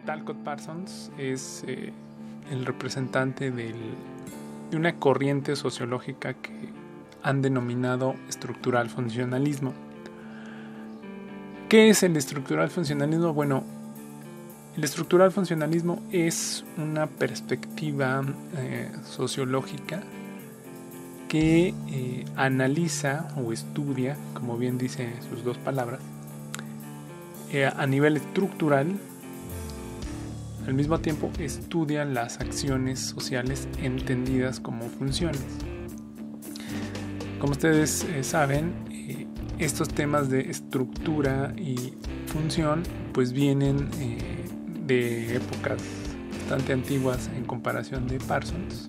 Talcott Parsons es el representante de una corriente sociológica que han denominado estructural funcionalismo. ¿Qué es el estructural funcionalismo? Bueno, el estructural funcionalismo es una perspectiva sociológica que analiza o estudia, como bien dice sus dos palabras, a nivel estructural. Al mismo tiempo estudia las acciones sociales entendidas como funciones. Como ustedes saben, estos temas de estructura y función pues vienen de épocas bastante antiguas en comparación de Parsons,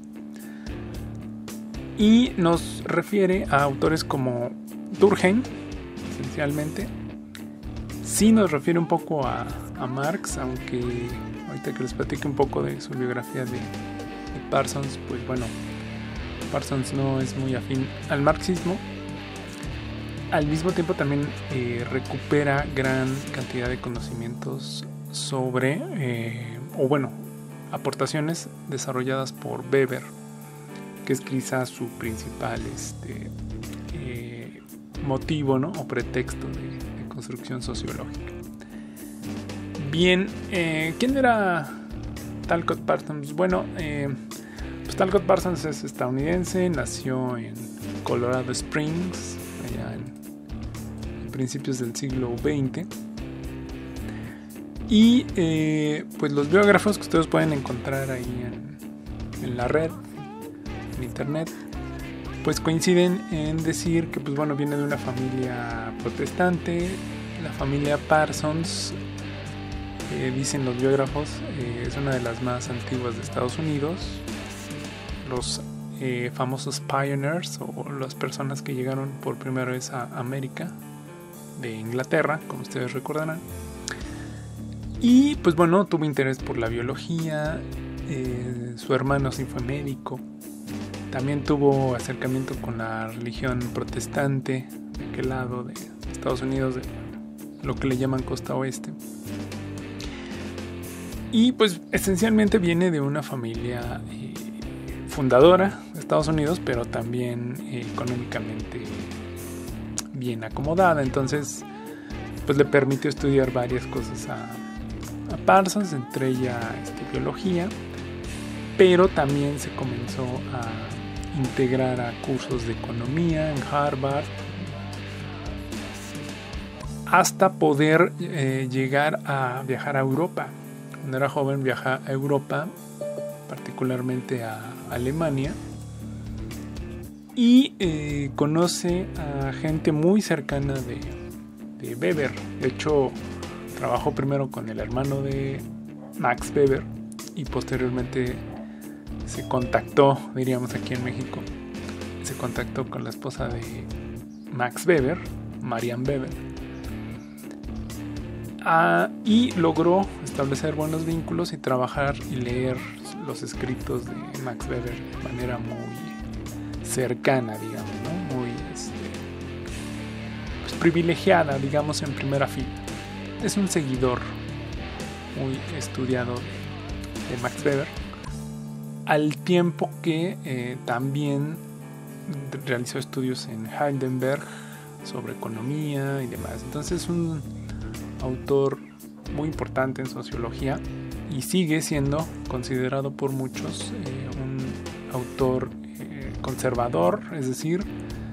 y nos refiere a autores como Durkheim, esencialmente. Sí nos refiere un poco a Marx, aunque ahorita que les platique un poco de su biografía de Parsons, pues bueno, Parsons no es muy afín al marxismo. Al mismo tiempo también recupera gran cantidad de conocimientos sobre, aportaciones desarrolladas por Weber, que es quizás su principal motivo, ¿no? O pretexto de construcción sociológica. Bien, ¿quién era Talcott Parsons? Bueno, pues Talcott Parsons es estadounidense, nació en Colorado Springs, allá en principios del siglo XX. Y pues los biógrafos que ustedes pueden encontrar ahí en la red, en internet, pues coinciden en decir que pues bueno, viene de una familia protestante. La familia Parsons, dicen los biógrafos, es una de las más antiguas de Estados Unidos. Los famosos pioneers, o las personas que llegaron por primera vez a América de Inglaterra, como ustedes recordarán. Y pues bueno, tuvo interés por la biología. Su hermano sí fue médico. También tuvo acercamiento con la religión protestante de aquel lado de Estados Unidos, de lo que le llaman costa oeste. Y pues esencialmente viene de una familia fundadora de Estados Unidos, pero también económicamente bien acomodada. Entonces pues le permitió estudiar varias cosas a Parsons, entre ellas biología, pero también se comenzó a integrar a cursos de economía en Harvard, hasta poder llegar a viajar a Europa. Cuando era joven viaja a Europa, particularmente a Alemania, y conoce a gente muy cercana de Weber. De hecho, trabajó primero con el hermano de Max Weber y posteriormente se contactó, diríamos aquí en México, se contactó con la esposa de Max Weber, Marianne Weber, y logró establecer buenos vínculos y trabajar y leer los escritos de Max Weber de manera muy cercana, digamos, ¿no? Muy pues privilegiada, digamos, en primera fila. Es un seguidor muy estudiado de Max Weber, al tiempo que también realizó estudios en Heidelberg sobre economía y demás. Entonces es un autor muy importante en sociología y sigue siendo considerado por muchos un autor conservador, es decir,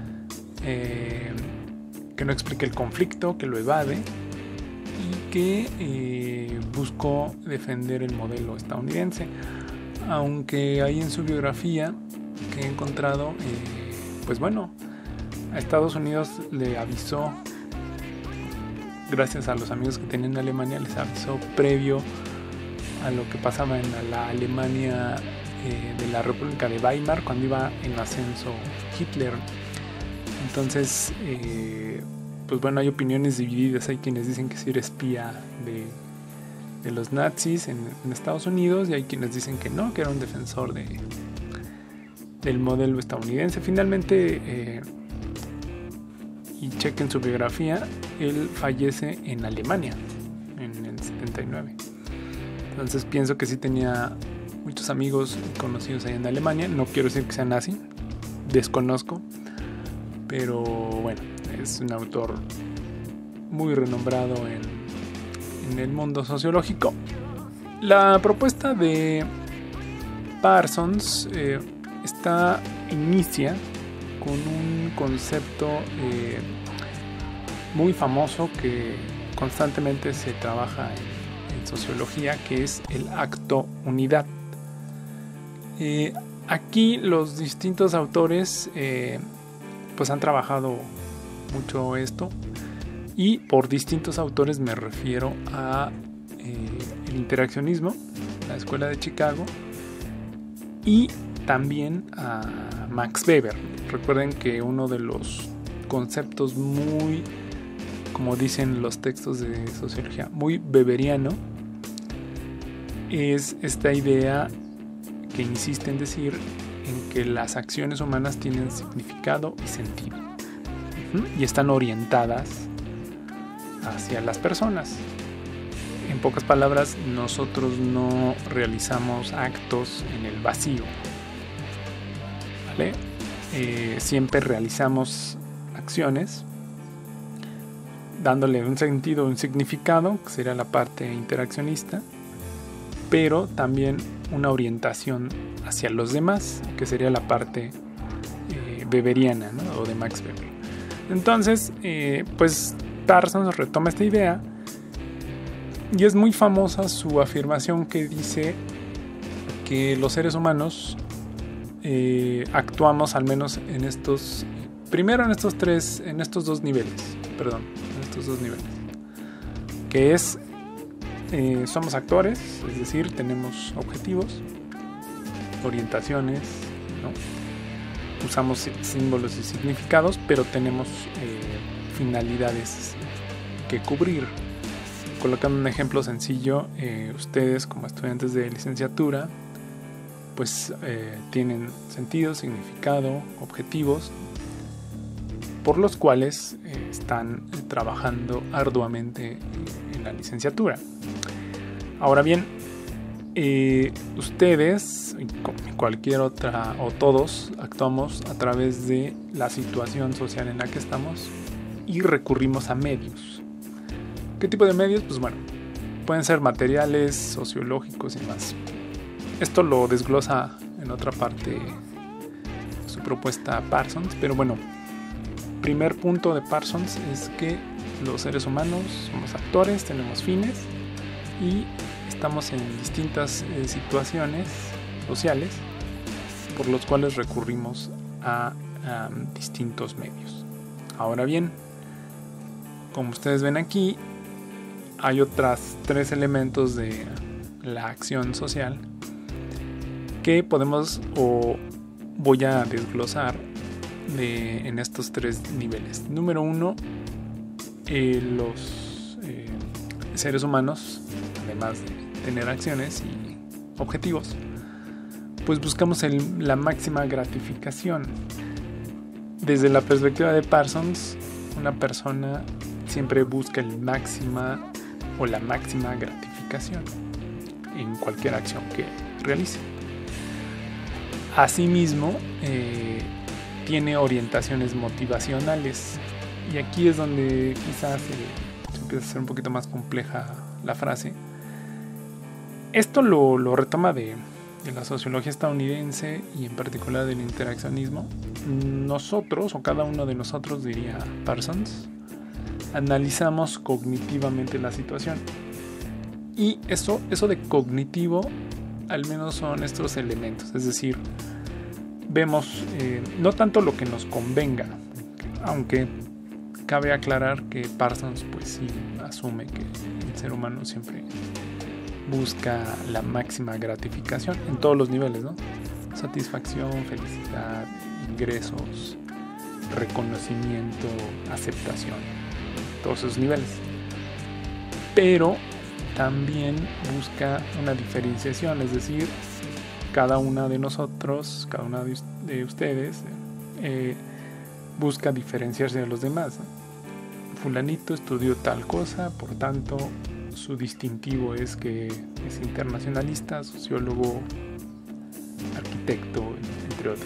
que no explica el conflicto, que lo evade, y que buscó defender el modelo estadounidense. Aunque hay en su biografía que he encontrado, pues bueno, a Estados Unidos le avisó, gracias a los amigos que tenían en Alemania, les avisó previo a lo que pasaba en la Alemania de la República de Weimar, cuando iba en ascenso Hitler. Entonces, pues bueno, hay opiniones divididas. Hay quienes dicen que sí era espía de los nazis en Estados Unidos, y hay quienes dicen que no, que era un defensor del modelo estadounidense. Finalmente, y chequen su biografía, él fallece en Alemania en el 79. Entonces pienso que sí tenía muchos amigos conocidos ahí en Alemania. No quiero decir que sea nazi, desconozco, pero bueno, es un autor muy renombrado en el mundo sociológico. La propuesta de Parsons inicia con un concepto muy famoso que constantemente se trabaja en sociología, que es el acto unidad. Aquí los distintos autores pues han trabajado mucho esto, y por distintos autores me refiero a el interaccionismo, la escuela de Chicago, y también a Max Weber. Recuerden que uno de los conceptos muy, como dicen los textos de sociología, muy weberiano, es esta idea que insiste en decir en que las acciones humanas tienen significado y sentido, y están orientadas hacia las personas. En pocas palabras, nosotros no realizamos actos en el vacío, ¿vale? Siempre realizamos acciones dándole un sentido, un significado, que sería la parte interaccionista, pero también una orientación hacia los demás, que sería la parte weberiana, ¿no? O de Max Weber. Entonces, pues Parsons retoma esta idea, y es muy famosa su afirmación que dice que los seres humanos actuamos al menos en estos dos niveles, que es somos actores, es decir, tenemos objetivos, orientaciones, ¿no? Usamos símbolos y significados, pero tenemos finalidades que cubrir. Colocando un ejemplo sencillo, ustedes como estudiantes de licenciatura pues tienen sentido, significado, objetivos por los cuales están trabajando arduamente en la licenciatura. Ahora bien, ustedes, cualquier otra o todos, actuamos a través de la situación social en la que estamos y recurrimos a medios. ¿Qué tipo de medios? Pues bueno, pueden ser materiales, sociológicos y más. Esto lo desglosa en otra parte su propuesta Parsons, pero bueno, primer punto de Parsons es que los seres humanos somos actores, tenemos fines y estamos en distintas situaciones sociales por los cuales recurrimos a distintos medios. Ahora bien, como ustedes ven aquí, hay otros 3 elementos de la acción social que podemos o voy a desglosar en estos 3 niveles. Número 1, los seres humanos, además de tener acciones y objetivos, pues buscamos la máxima gratificación. Desde la perspectiva de Parsons, una persona siempre busca la máxima gratificación en cualquier acción que realice. Asimismo, tiene orientaciones motivacionales, y aquí es donde quizás se empieza a ser un poquito más compleja la frase. Esto lo retoma de la sociología estadounidense y en particular del interaccionismo. Nosotros, o cada uno de nosotros, diría Parsons, analizamos cognitivamente la situación, y eso de cognitivo al menos son estos elementos, es decir, vemos no tanto lo que nos convenga, aunque cabe aclarar que Parsons pues sí asume que el ser humano siempre busca la máxima gratificación en todos los niveles, ¿no? Satisfacción, felicidad, ingresos, reconocimiento, aceptación, todos esos niveles. Pero también busca una diferenciación, es decir, cada una de nosotros, cada una de ustedes busca diferenciarse de los demás, ¿no? Fulanito estudió tal cosa, por tanto su distintivo es que es internacionalista, sociólogo, arquitecto, entre otros,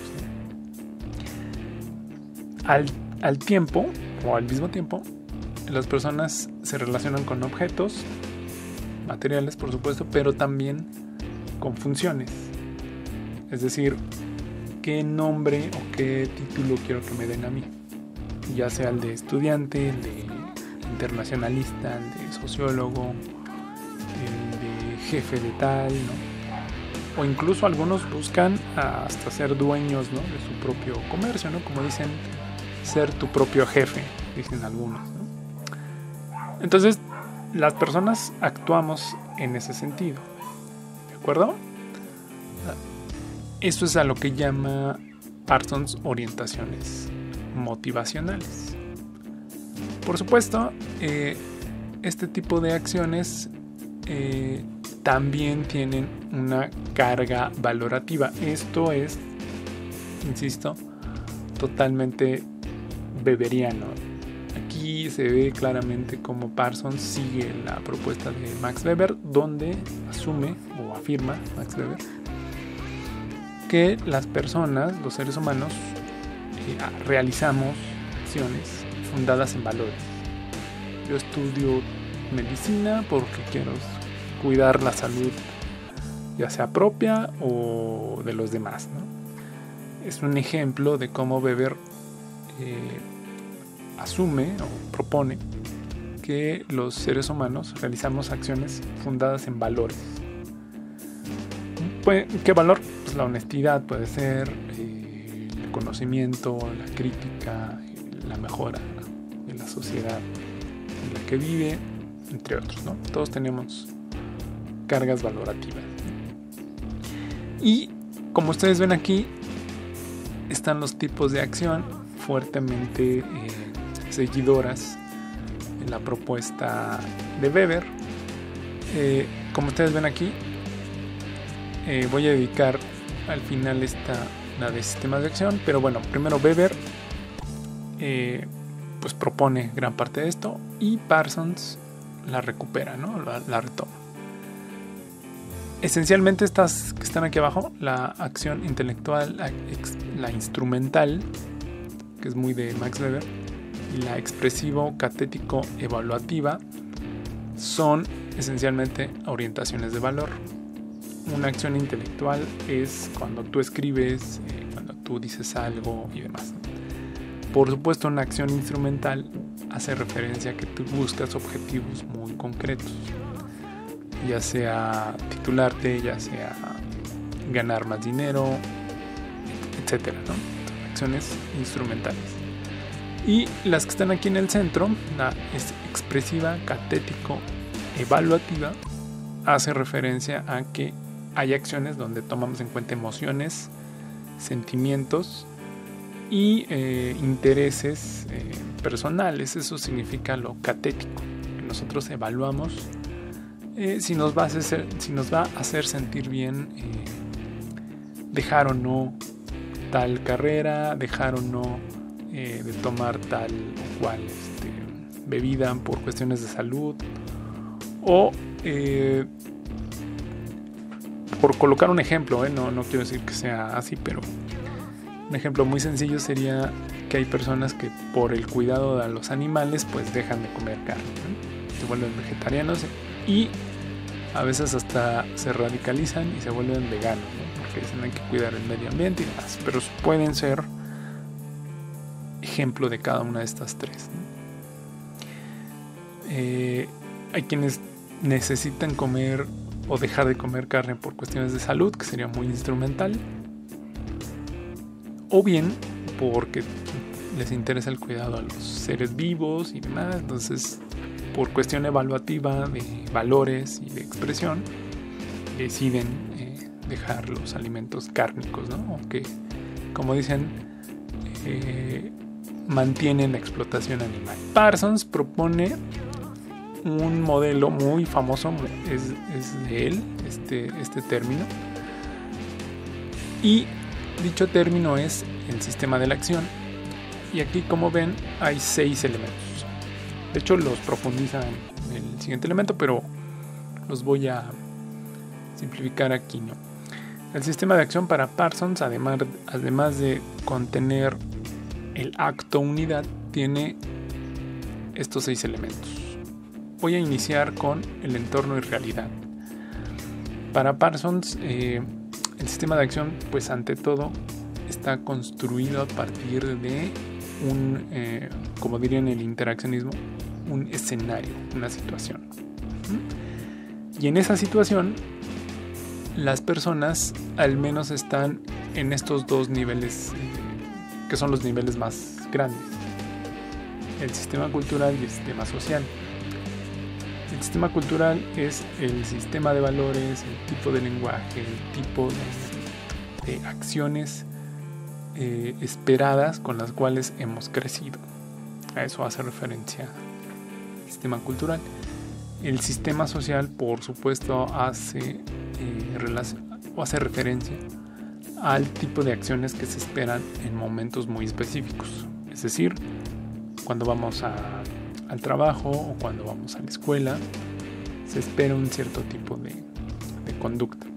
¿no? Al tiempo, o al mismo tiempo, las personas se relacionan con objetos materiales, por supuesto, pero también con funciones. Es decir, qué nombre o qué título quiero que me den a mí, ya sea el de estudiante, el de internacionalista, el de sociólogo, el de jefe de tal, ¿no? O incluso algunos buscan hasta ser dueños, ¿no?, de su propio comercio, ¿no? Como dicen, ser tu propio jefe, dicen algunos, ¿no? Entonces, las personas actuamos en ese sentido, ¿de acuerdo? Eso es a lo que llama Parsons orientaciones motivacionales. Por supuesto, este tipo de acciones también tienen una carga valorativa. Esto es, insisto, totalmente weberiano. Aquí se ve claramente cómo Parsons sigue la propuesta de Max Weber, donde asume o afirma Max Weber que las personas, los seres humanos, realizamos acciones fundadas en valores. Yo estudio medicina porque quiero cuidar la salud, ya sea propia o de los demás, ¿no? Es un ejemplo de cómo Weber asume o propone que los seres humanos realizamos acciones fundadas en valores. ¿Qué valor? Pues la honestidad puede ser, el conocimiento, la crítica, la mejora de la sociedad en la que vive, entre otros, ¿no? Todos tenemos cargas valorativas. Y como ustedes ven aquí, están los tipos de acción fuertemente seguidoras en la propuesta de Weber. Como ustedes ven aquí, voy a dedicar al final la de sistemas de acción, pero bueno, primero Weber pues propone gran parte de esto y Parsons la recupera, ¿no? La retoma. Esencialmente estas que están aquí abajo, la acción intelectual, la instrumental, que es muy de Max Weber, y la expresivo, catético, evaluativa, son esencialmente orientaciones de valor. Una acción intelectual es cuando tú escribes, cuando tú dices algo y demás. Por supuesto, una acción instrumental hace referencia a que tú buscas objetivos muy concretos, ya sea titularte, ya sea ganar más dinero, etcétera, ¿no? Son acciones instrumentales. Y las que están aquí en el centro, la expresiva, catético, evaluativa, hace referencia a que hay acciones donde tomamos en cuenta emociones, sentimientos y intereses personales. Eso significa lo catético. Nosotros evaluamos si nos va a hacer sentir bien dejar o no tal carrera, dejar o no de tomar tal o cual bebida por cuestiones de salud, o por colocar un ejemplo, no quiero decir que sea así, pero un ejemplo muy sencillo sería que hay personas que por el cuidado a los animales pues dejan de comer carne, ¿no? Se vuelven vegetarianos y a veces hasta se radicalizan y se vuelven veganos, ¿no? Porque dicen hay que cuidar el medio ambiente y demás, pero pueden ser ejemplo de cada una de estas tres, ¿no? Hay quienes necesitan comer o dejar de comer carne por cuestiones de salud, que sería muy instrumental, o bien porque les interesa el cuidado a los seres vivos y demás. Entonces, por cuestión evaluativa de valores y de expresión, deciden dejar los alimentos cárnicos, ¿no? O que, como dicen, mantienen la explotación animal. Parsons propone un modelo muy famoso, es de él, este término, y dicho término es el sistema de la acción, y aquí, como ven, hay 6 elementos. De hecho, los profundiza el siguiente elemento, pero los voy a simplificar aquí, ¿no? El sistema de acción para Parsons, además de contener el acto unidad, tiene estos 6 elementos. Voy a iniciar con el entorno y realidad. Para Parsons, el sistema de acción, pues ante todo, está construido a partir de como dirían en el interaccionismo, un escenario, una situación. Y en esa situación, las personas al menos están en estos 2 niveles, que son los niveles más grandes: el sistema cultural y el sistema social. El sistema cultural es el sistema de valores, el tipo de lenguaje, el tipo de acciones esperadas con las cuales hemos crecido. A eso hace referencia el sistema cultural. El sistema social, por supuesto, hace referencia al tipo de acciones que se esperan en momentos muy específicos. Es decir, cuando vamos al trabajo o cuando vamos a la escuela, se espera un cierto tipo de conducta.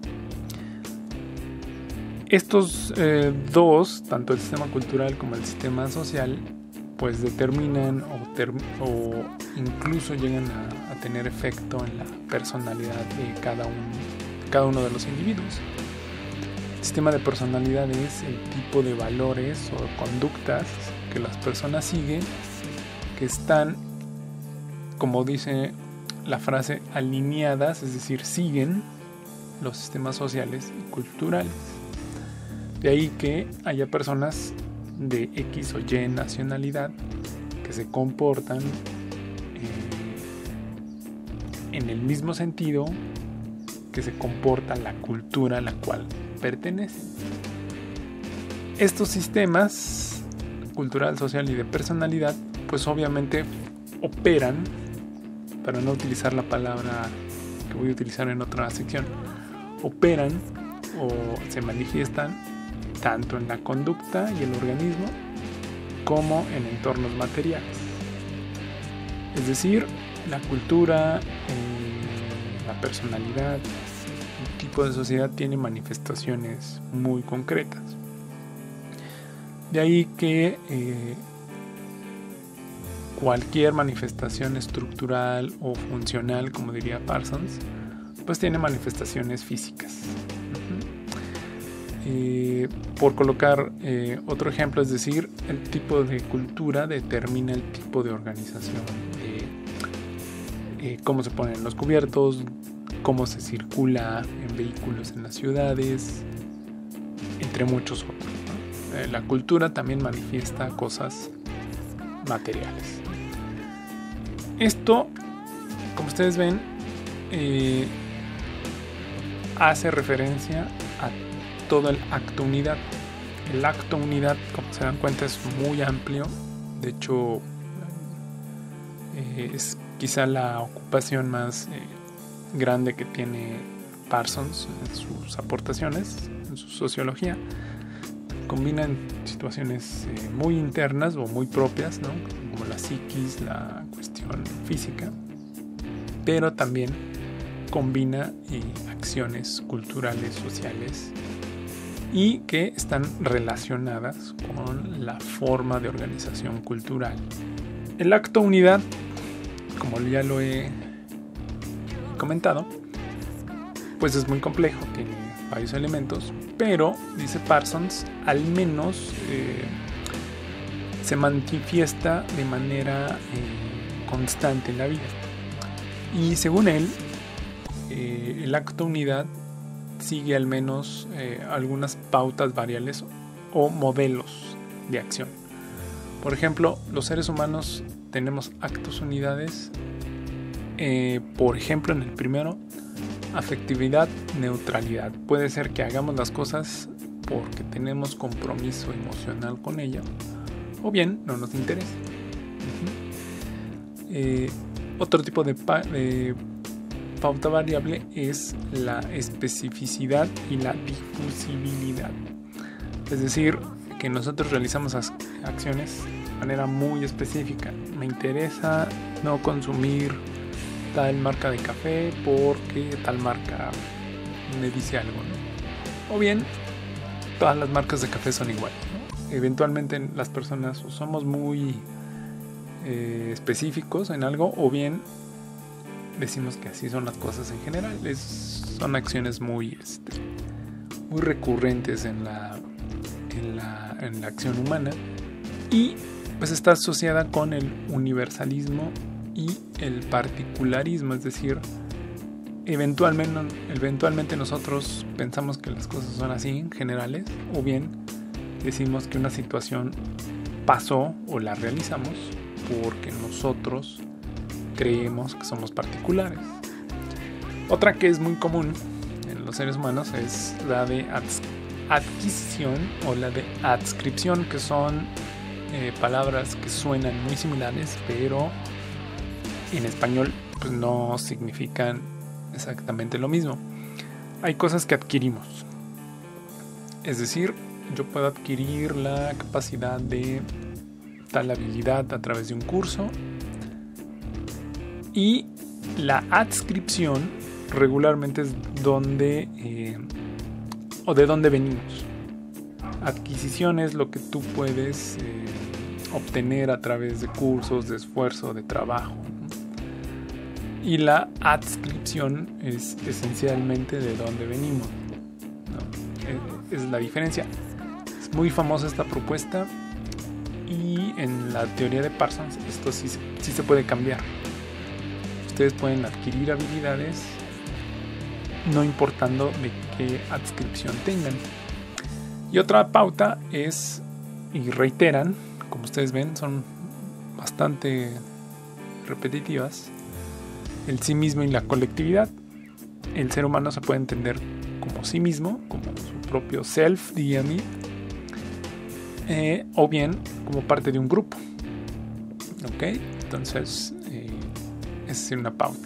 Estos 2, tanto el sistema cultural como el sistema social, pues determinan o incluso llegan a tener efecto en la personalidad de cada uno de los individuos. El sistema de personalidad es el tipo de valores o conductas que las personas siguen, que están, como dice la frase, alineadas, es decir, siguen los sistemas sociales y culturales. De ahí que haya personas de X o Y nacionalidad que se comportan en el mismo sentido que se comporta la cultura a la cual pertenecen. Estos sistemas cultural, social y de personalidad, pues obviamente operan, para no utilizar la palabra que voy a utilizar en otra sección, operan o se manifiestan tanto en la conducta y el organismo como en entornos materiales. Es decir, la cultura, la personalidad, el tipo de sociedad tiene manifestaciones muy concretas. De ahí que cualquier manifestación estructural o funcional, como diría Parsons, pues tiene manifestaciones físicas. Por colocar otro ejemplo, es decir, el tipo de cultura determina el tipo de organización, cómo se ponen los cubiertos, cómo se circula en vehículos en las ciudades, entre muchos otros, ¿no? La cultura también manifiesta cosas materiales. Esto, como ustedes ven, hace referencia a todo el acto unidad. El acto unidad, como se dan cuenta, es muy amplio. De hecho, es quizá la ocupación más grande que tiene Parsons en sus aportaciones, en su sociología. Combinan situaciones muy internas o muy propias, ¿no? Como la psiquis, la cuestión física, pero también combina acciones culturales, sociales, y que están relacionadas con la forma de organización cultural. El acto unidad, como ya lo he comentado, pues es muy complejo, tiene varios elementos, pero, dice Parsons, al menos se manifiesta de manera constante en la vida. Y según él, el acto unidad sigue al menos algunas pautas variables o modelos de acción. Por ejemplo, los seres humanos tenemos actos unidades. Por ejemplo, en el primero, afectividad, neutralidad. Puede ser que hagamos las cosas porque tenemos compromiso emocional con ella, o bien no nos interesa. Otro tipo de pauta variable es la especificidad y la difusibilidad. Es decir, que nosotros realizamos acciones de manera muy específica. Me interesa no consumir tal marca de café porque tal marca me dice algo, ¿no? O bien, todas las marcas de café son iguales, ¿no? Eventualmente las personas somos muy específicos en algo, o bien decimos que así son las cosas en general. Son acciones muy recurrentes en la acción humana, y pues está asociada con el universalismo y el particularismo, es decir, eventualmente nosotros pensamos que las cosas son así, generales, o bien decimos que una situación pasó o la realizamos porque nosotros creemos que somos particulares. Otra que es muy común en los seres humanos es la de adquisición o la de adscripción, que son palabras que suenan muy similares, pero en español pues no significan exactamente lo mismo. Hay cosas que adquirimos, es decir, yo puedo adquirir la capacidad de tal habilidad a través de un curso, y la adscripción regularmente es donde o de dónde venimos. Adquisición es lo que tú puedes obtener a través de cursos, de esfuerzo, de trabajo, ¿no? Y la adscripción es esencialmente de dónde venimos, ¿no? Es la diferencia. Es muy famosa esta propuesta, y en la teoría de Parsons esto sí se puede cambiar. Ustedes pueden adquirir habilidades no importando de qué adscripción tengan. Y otra pauta es, y reiteran, como ustedes ven, son bastante repetitivas, el sí mismo y la colectividad. El ser humano se puede entender como sí mismo, como su propio self, diría o bien como parte de un grupo. ¿Ok? Entonces, esa es una pauta.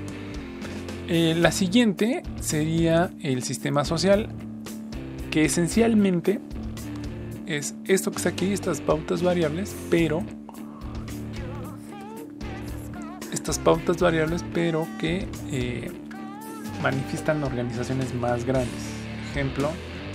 La siguiente sería el sistema social, que esencialmente es esto que está aquí, estas pautas variables, pero que manifiestan organizaciones más grandes. Ejemplo,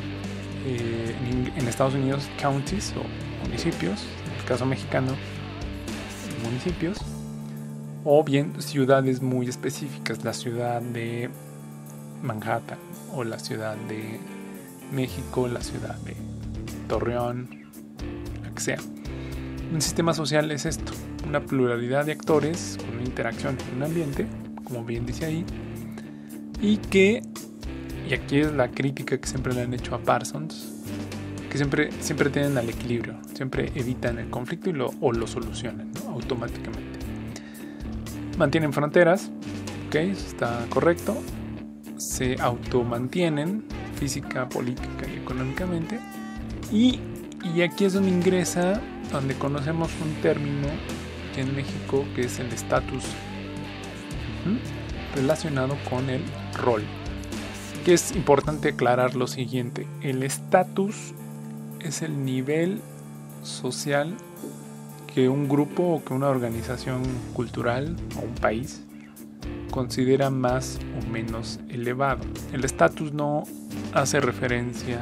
en Estados Unidos, counties o municipios, en el caso mexicano, municipios, o bien ciudades muy específicas, la ciudad de Manhattan, o la ciudad de México, la ciudad de Torreón, lo que sea. Un sistema social es esto: una pluralidad de actores con una interacción en un ambiente, como bien dice ahí, y aquí es la crítica que siempre le han hecho a Parsons, que siempre tienden al equilibrio, siempre evitan el conflicto o lo solucionan, ¿no? Automáticamente. Mantienen fronteras, ok, eso está correcto. Se automantienen física, política y económicamente. Y aquí es donde ingresa, donde conocemos un término en México que es el estatus, relacionado con el rol. Que es importante aclarar lo siguiente: el estatus es el nivel social que un grupo o que una organización cultural o un país considera más o menos elevado. El estatus no hace referencia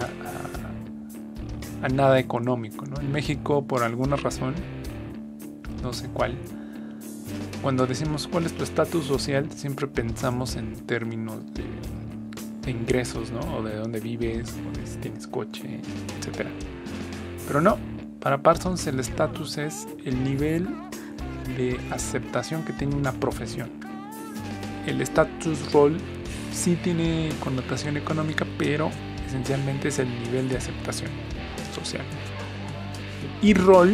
a nada económico, ¿no? En México, por alguna razón, no sé cuál, cuando decimos cuál es tu estatus social, siempre pensamos en términos de ingresos, ¿no? O de dónde vives, o de si tienes coche, etc. Pero no, para Parsons el estatus es el nivel de aceptación que tiene una profesión. El status role sí tiene connotación económica, pero esencialmente es el nivel de aceptación social. Y rol,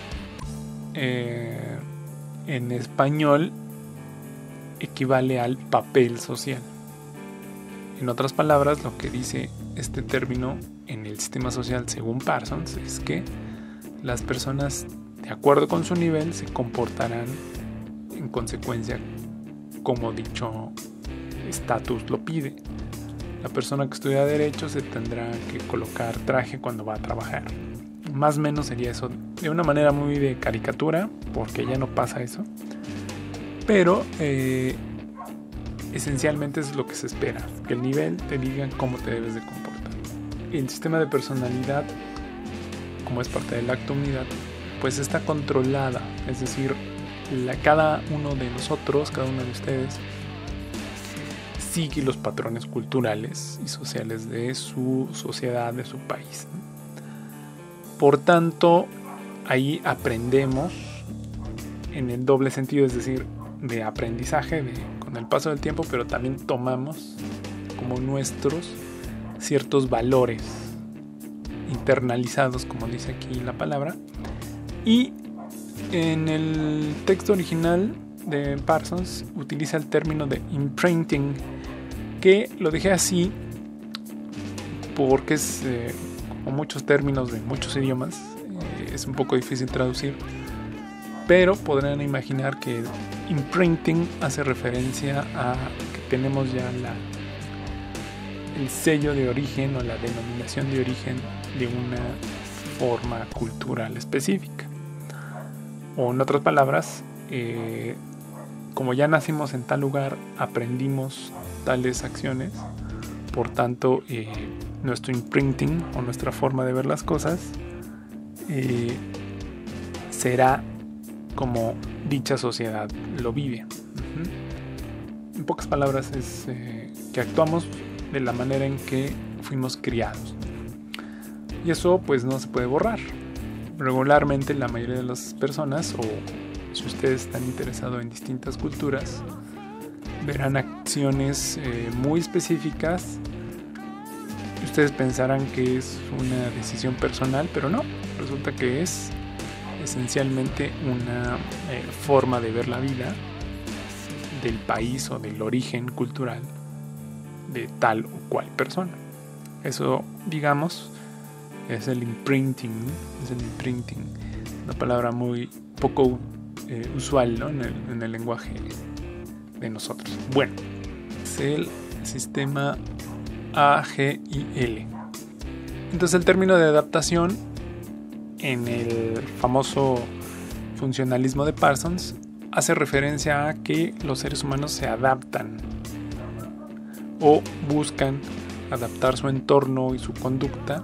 en español, equivale al papel social. En otras palabras, lo que dice este término en el sistema social, según Parsons, es que las personas, de acuerdo con su nivel, se comportarán en consecuencia como dicho estatus lo pide. La persona que estudia Derecho se tendrá que colocar traje cuando va a trabajar. Más o menos sería eso, de una manera muy de caricatura, porque ya no pasa eso. Pero esencialmente es lo que se espera, que el nivel te diga cómo te debes de comportar. El sistema de personalidad, como es parte del acto unidad, pues está controlada, es decir, cada uno de nosotros, cada uno de ustedes, sigue los patrones culturales y sociales de su sociedad, de su país. Por tanto, ahí aprendemos en el doble sentido, es decir, de aprendizaje con el paso del tiempo, pero también tomamos como nuestros ciertos valores internalizados, como dice aquí la palabra. Y en el texto original de Parsons utiliza el término de imprinting, que lo dejé así porque es, como muchos términos de muchos idiomas, es un poco difícil traducir, pero podrán imaginar que imprinting hace referencia a que tenemos ya el sello de origen o la denominación de origen de una forma cultural específica. O en otras palabras, como ya nacimos en tal lugar, aprendimos tales acciones, por tanto nuestro imprinting o nuestra forma de ver las cosas será como dicha sociedad lo vive. En pocas palabras es que actuamos de la manera en que fuimos criados, y eso pues no se puede borrar. Regularmente la mayoría de las personas, o si ustedes están interesados en distintas culturas, verán acciones muy específicas. Ustedes pensarán que es una decisión personal, pero no, resulta que es esencialmente una forma de ver la vida del país o del origen cultural de tal o cual persona. Eso, digamos, es el imprinting, una palabra muy poco usual, ¿no? en el lenguaje de nosotros. Bueno, es el sistema AGIL. Entonces el término de adaptación en el famoso funcionalismo de Parsons hace referencia a que los seres humanos se adaptan o buscan adaptar su entorno y su conducta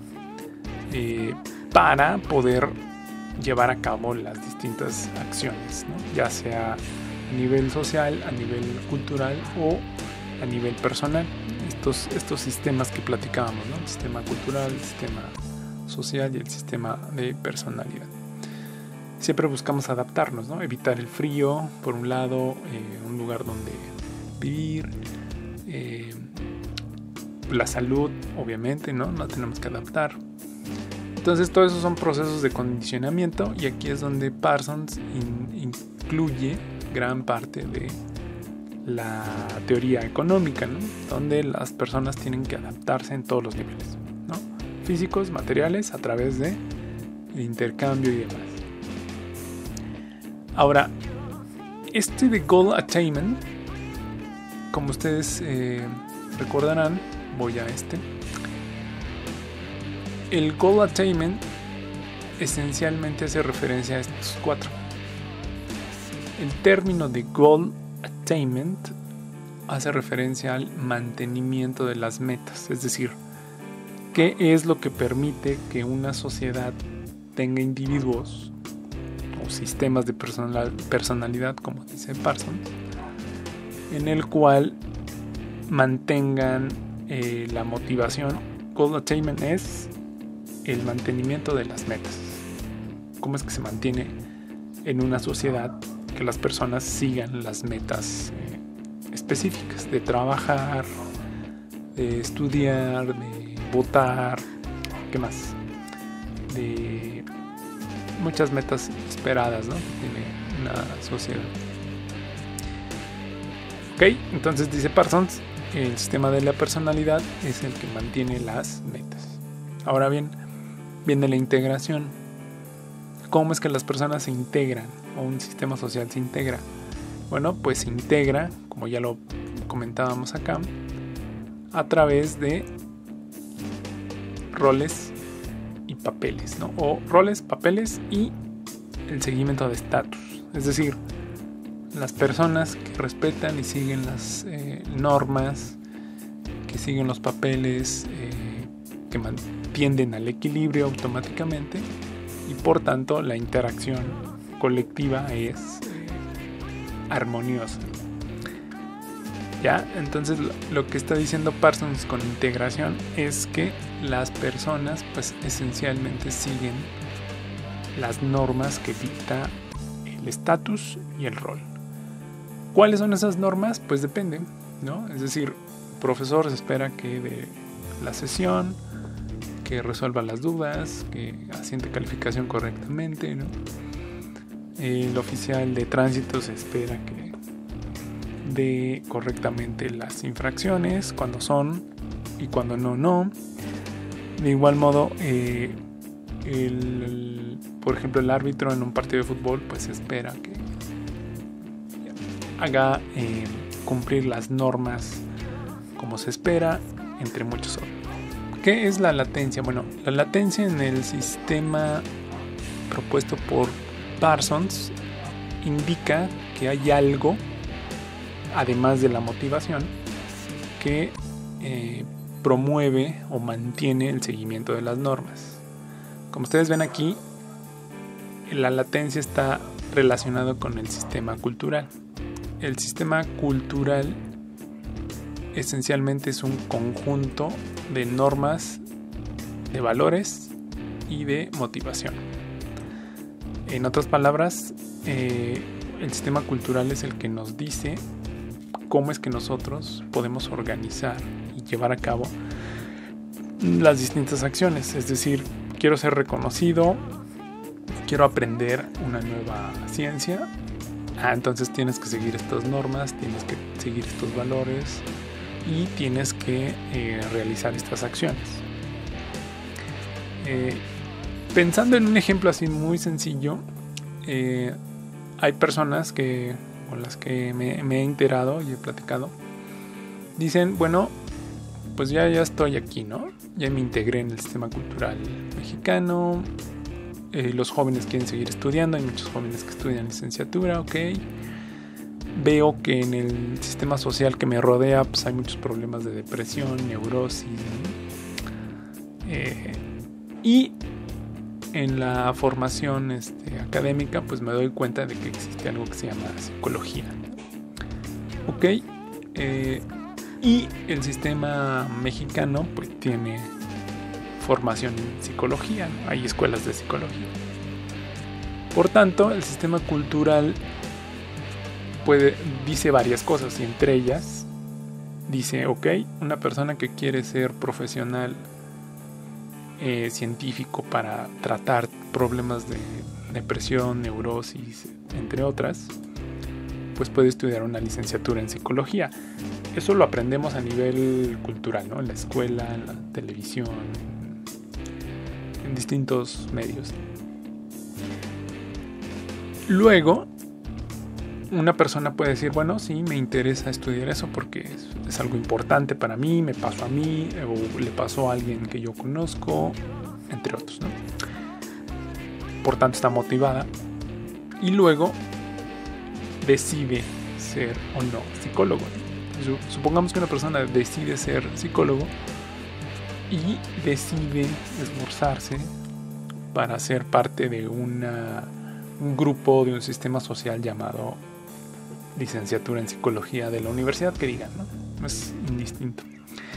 para poder llevar a cabo las distintas acciones, ¿no? Ya sea a nivel social, a nivel cultural o a nivel personal. Estos sistemas que platicábamos, ¿no? El sistema cultural, el sistema social y el sistema de personalidad. Siempre buscamos adaptarnos, ¿no? Evitar el frío, por un lado, un lugar donde vivir, la salud, obviamente, ¿no? No tenemos que adaptar. Entonces, todos esos son procesos de condicionamiento, y aquí es donde Parsons incluye gran parte de la teoría económica, ¿no? Donde las personas tienen que adaptarse en todos los niveles, ¿no? Físicos, materiales, a través de intercambio y demás. Ahora, este de Goal Attainment, como ustedes recordarán, voy a el Goal Attainment esencialmente hace referencia a estos cuatro. El término de Goal Attainment hace referencia al mantenimiento de las metas, es decir, qué es lo que permite que una sociedad tenga individuos o sistemas de personalidad, como dice Parsons, en el cual mantengan la motivación. Goal Attainment es el mantenimiento de las metas. ¿Cómo es que se mantiene en una sociedad que las personas sigan las metas específicas de trabajar, de estudiar, de votar, ¿qué más? De muchas metas esperadas, ¿no? Que tiene una sociedad. Ok, entonces dice Parsons, el sistema de la personalidad es el que mantiene las metas. Ahora bien, viene la integración. ¿Cómo es que las personas se integran o un sistema social se integra? Bueno, pues se integra, como ya lo comentábamos acá, a través de roles y papeles, ¿no? O roles, papeles y el seguimiento de estatus. Es decir, las personas que respetan y siguen las normas, que siguen los papeles, que tienden al equilibrio automáticamente, y por tanto la interacción colectiva es armoniosa. ¿Ya? Entonces lo que está diciendo Parsons con integración es que las personas pues esencialmente siguen las normas que dicta el estatus y el rol. ¿Cuáles son esas normas? Pues depende, ¿no? Es decir, el profesor se espera que dé la sesión, que resuelva las dudas, que asiente calificación correctamente, ¿no? El oficial de tránsito se espera que dé correctamente las infracciones, cuando son y cuando no. De igual modo, por ejemplo, el árbitro en un partido de fútbol pues espera que haga cumplir las normas como se espera, entre muchos otros. ¿Qué es la latencia? Bueno, la latencia en el sistema propuesto por Parsons indica que hay algo, además de la motivación, que promueve o mantiene el seguimiento de las normas. Como ustedes ven aquí, la latencia está relacionado con el sistema cultural. El sistema cultural esencialmente es un conjunto de normas, de valores y de motivación. En otras palabras, el sistema cultural es el que nos dice cómo es que nosotros podemos organizar y llevar a cabo las distintas acciones. Es decir, quiero ser reconocido, quiero aprender una nueva ciencia. Entonces tienes que seguir estas normas, tienes que seguir estos valores y tienes que realizar estas acciones. Pensando en un ejemplo así muy sencillo, hay personas con las que me he enterado y he platicado, dicen, bueno, pues ya estoy aquí, ¿no? Ya me integré en el sistema cultural mexicano, los jóvenes quieren seguir estudiando, hay muchos jóvenes que estudian licenciatura, ok. Veo que en el sistema social que me rodea pues hay muchos problemas de depresión, neurosis, y en la formación académica pues me doy cuenta de que existe algo que se llama psicología, ok. Y el sistema mexicano pues tiene formación en psicología, ¿no? Hay escuelas de psicología. Por tanto, el sistema cultural dice varias cosas, y entre ellas dice, ok, una persona que quiere ser profesional científico para tratar problemas de depresión, neurosis, entre otras, pues puede estudiar una licenciatura en psicología. Eso lo aprendemos a nivel cultural, ¿no? En la escuela, en la televisión, en distintos medios. Luego, una persona puede decir, bueno, sí, me interesa estudiar eso porque es algo importante para mí, me pasó a mí o le pasó a alguien que yo conozco, entre otros, ¿no? Por tanto, está motivada y luego decide ser o no psicólogo. Supongamos que una persona decide ser psicólogo y decide esforzarse para ser parte de un grupo, de un sistema social llamado licenciatura en psicología de la universidad que digan, ¿no? Es indistinto.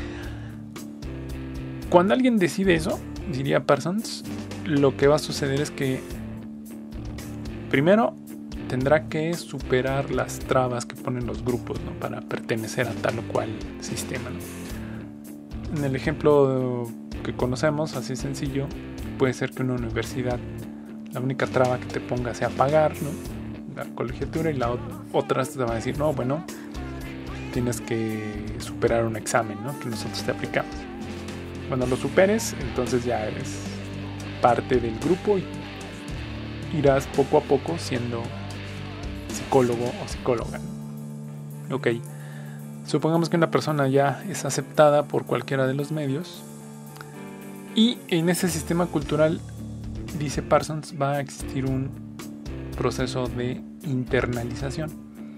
Cuando alguien decide eso, diría Parsons, lo que va a suceder es que primero tendrá que superar las trabas que ponen los grupos, ¿no? Para pertenecer a tal o cual sistema, ¿no? En el ejemplo que conocemos, así sencillo, puede ser que una universidad, la única traba que te ponga sea pagar, ¿no? La colegiatura, y la otra te va a decir, no, bueno, tienes que superar un examen, ¿no? Que nosotros te aplicamos. Cuando lo superes, entonces ya eres parte del grupo y irás poco a poco siendo psicólogo o psicóloga, ¿no? Ok, supongamos que una persona ya es aceptada por cualquiera de los medios y en ese sistema cultural, dice Parsons, va a existir un proceso de internalización.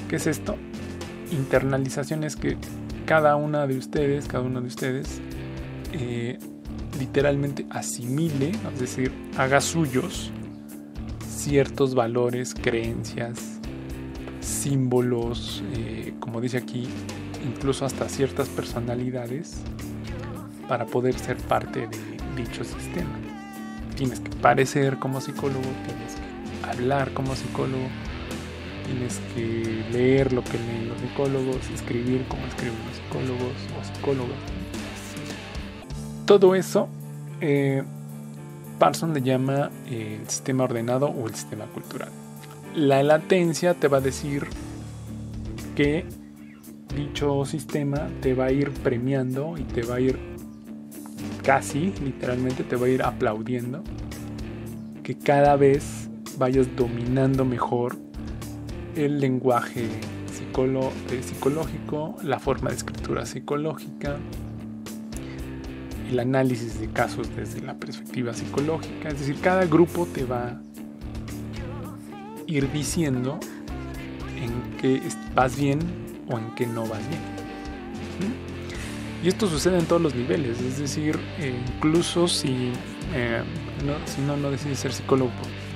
¿Qué es esto? Internalización es que cada uno de ustedes literalmente asimile, es decir, haga suyos ciertos valores, creencias, símbolos, como dice aquí, incluso hasta ciertas personalidades para poder ser parte de dicho sistema. Tienes que parecer como psicólogo, tienes que hablar como psicólogo, tienes que leer lo que leen los psicólogos, escribir como escriben los psicólogos o psicólogas. Todo eso Parsons le llama el sistema ordenado o el sistema cultural. La latencia te va a decir que dicho sistema te va a ir premiando y te va a ir casi, literalmente, te va a ir aplaudiendo que cada vez vayas dominando mejor el lenguaje psicológico, la forma de escritura psicológica, el análisis de casos desde la perspectiva psicológica. Es decir, cada grupo te va a ir diciendo en qué vas bien o en qué no vas bien. Y esto sucede en todos los niveles, es decir, incluso si no decides ser psicólogo,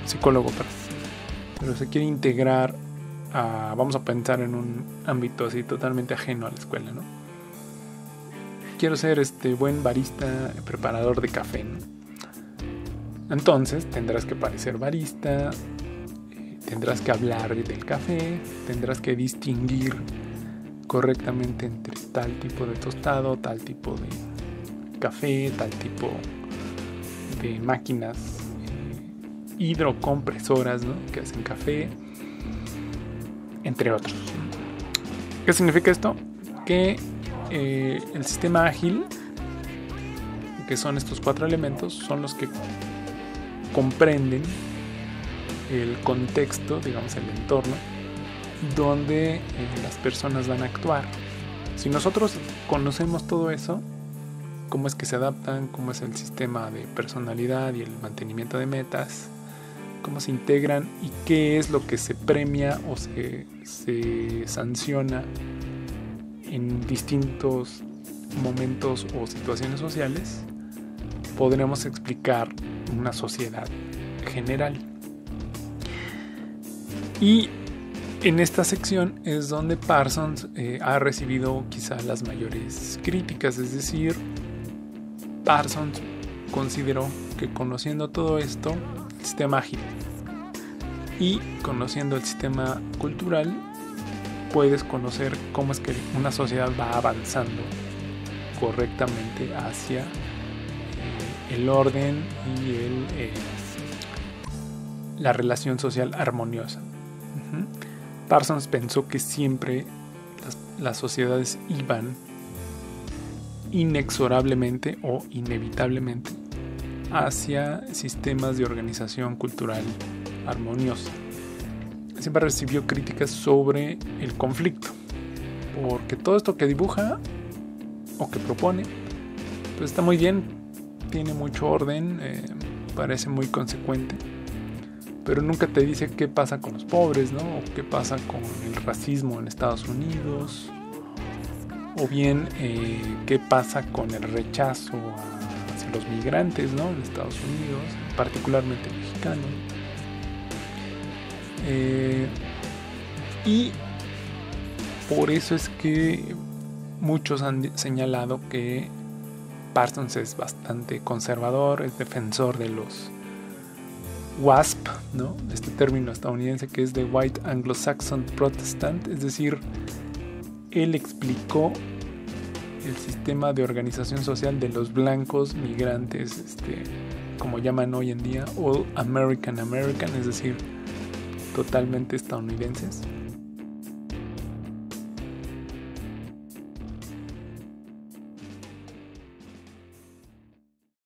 pero se quiere integrar vamos a pensar en un ámbito así totalmente ajeno a la escuela, ¿no? Quiero ser buen barista, preparador de café, ¿no? Entonces tendrás que parecer barista, tendrás que hablar del café, tendrás que distinguir correctamente entre tal tipo de tostado, tal tipo de café, tal tipo de máquinas hidrocompresoras, ¿no?, que hacen café, entre otros. ¿Qué significa esto? Que el sistema ágil, que son estos 4 elementos, son los que comprenden el contexto, digamos el entorno, donde las personas van a actuar. Si nosotros conocemos todo eso, cómo es que se adaptan, cómo es el sistema de personalidad y el mantenimiento de metas, cómo se integran y qué es lo que se premia o se sanciona en distintos momentos o situaciones sociales, podremos explicar una sociedad general. Y en esta sección es donde Parsons ha recibido quizá las mayores críticas, es decir, Parsons consideró que conociendo todo esto, el sistema ágil y conociendo el sistema cultural, puedes conocer cómo es que una sociedad va avanzando correctamente hacia el orden y la relación social armoniosa. Parsons pensó que siempre las sociedades iban inexorablemente o inevitablemente hacia sistemas de organización cultural armoniosa. Siempre recibió críticas sobre el conflicto, porque todo esto que dibuja o que propone pues está muy bien, tiene mucho orden, parece muy consecuente, pero nunca te dice qué pasa con los pobres, ¿no? O qué pasa con el racismo en Estados Unidos, o bien qué pasa con el rechazo hacia los migrantes, ¿no?, en Estados Unidos, particularmente mexicanos. Y por eso es que muchos han señalado que Parsons es bastante conservador, es defensor de los WASP, ¿no?, este término estadounidense que es de White Anglo-Saxon Protestant, es decir, él explicó el sistema de organización social de los blancos migrantes, como llaman hoy en día, All American, es decir, totalmente estadounidenses.